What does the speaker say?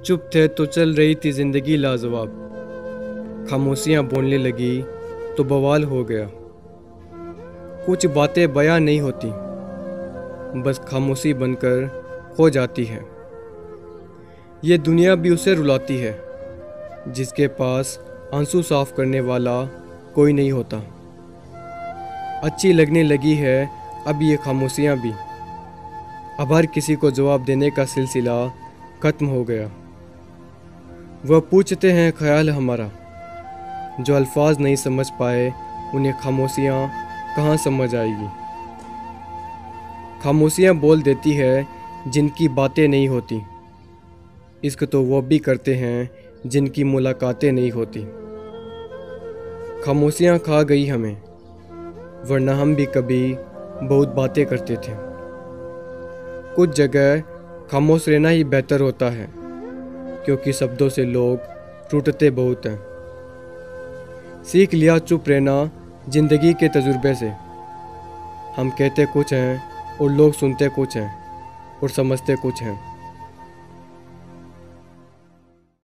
चुप थे तो चल रही थी जिंदगी लाजवाब। खामोशियाँ बोलने लगी तो बवाल हो गया। कुछ बातें बयां नहीं होती, बस खामोशी बनकर खो जाती है। ये दुनिया भी उसे रुलाती है जिसके पास आंसू साफ करने वाला कोई नहीं होता। अच्छी लगने लगी है अब ये खामोशियाँ भी। अब हर किसी को जवाब देने का सिलसिला खत्म हो गया। वह पूछते हैं ख्याल हमारा, जो अल्फाज नहीं समझ पाए उन्हें खामोशियाँ कहाँ समझ आएगी। खामोशियाँ बोल देती है जिनकी बातें नहीं होती। इश्क तो वो भी करते हैं जिनकी मुलाकातें नहीं होती। खामोशियाँ खा गई हमें, वरना हम भी कभी बहुत बातें करते थे। कुछ जगह खामोश रहना ही बेहतर होता है, क्योंकि शब्दों से लोग टूटते बहुत हैं। सीख लिया चुप रहना जिंदगी के तजुर्बे से। हम कहते कुछ हैं और लोग सुनते कुछ हैं और समझते कुछ हैं।